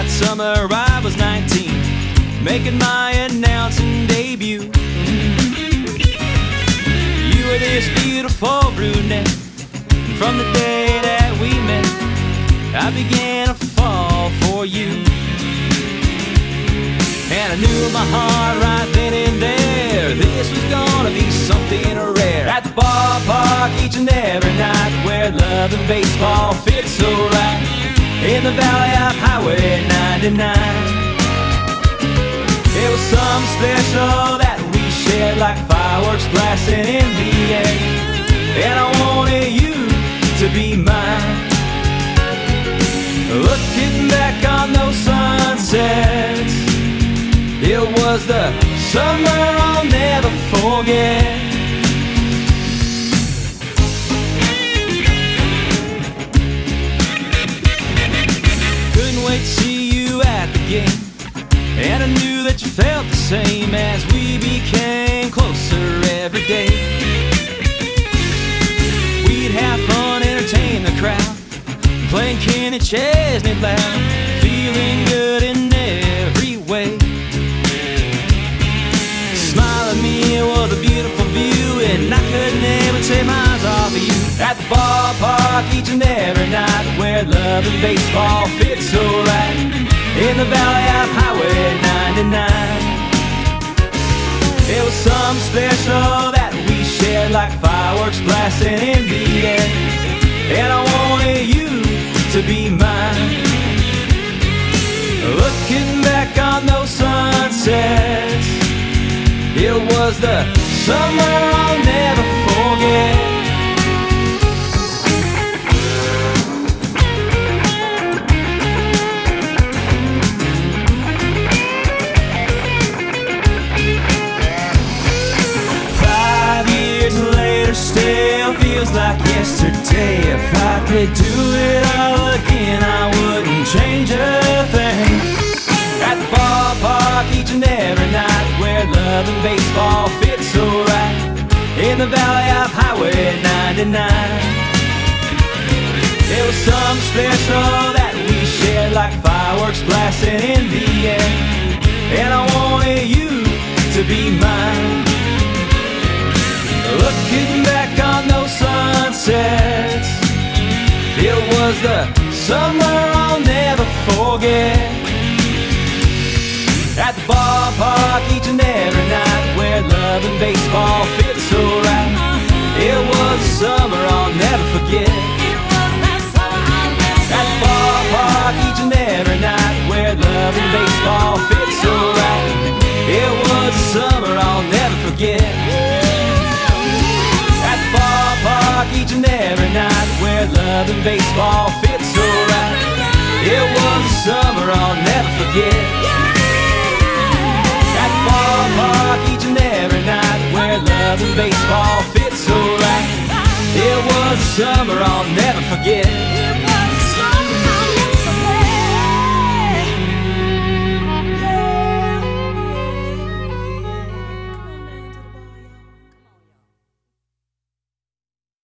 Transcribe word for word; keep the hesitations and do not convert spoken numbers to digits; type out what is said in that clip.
summer I was nineteen, making my announcing debut. You were this beautiful brunette, and from the day that we met, I began to fall for you. And I knew in my heart right then and there, this was gonna be something rare. At the ballpark each and every night, where love and baseball fit so right, in the valley of Highway ninety-nine. It was something special that we shared, like fireworks blasting in the air. And I wanted you to be mine. Looking back on those sunsets, it was the summer I'll never forget. Couldn't wait to see you at the game, and I knew that you felt the same as we became closer every day. We'd have fun, entertain the crowd, playing Kenny Chesney loud, feeling good in every way. Smile at me, it was a beautiful view, and I couldn't even take my eyes off of you. At the ballpark each and every night, where love and baseball fit so right, in the valley of Highway ninety-nine. It was something special that we shared, like fireworks blasting in the air. And I wanted you to be mine. Looking back on those sunsets, it was the summer I'll never forget. Five years later still feels like yesterday. If I could do it all again, I wouldn't change a thing. At the ballpark each and every night, where love and baseball fit so right, in the valley of Highway ninety-nine. It was something special that we shared, like fireworks blasting in the air. And I wanted you to be mine. Looking back on those sunsets, it was the summer I'll never forget. At the ballpark each and every night, where love and baseball fit so right, it was the summer I'll never forget. At the ballpark each and every night, where love and baseball fit so right, it was the summer I'll never forget. At the ballpark each and every night, where love and baseball fit so right, it was the summer I'll never forget. At the ballpark each and every night, where love and baseball fit so right, it was the summer I'll never forget.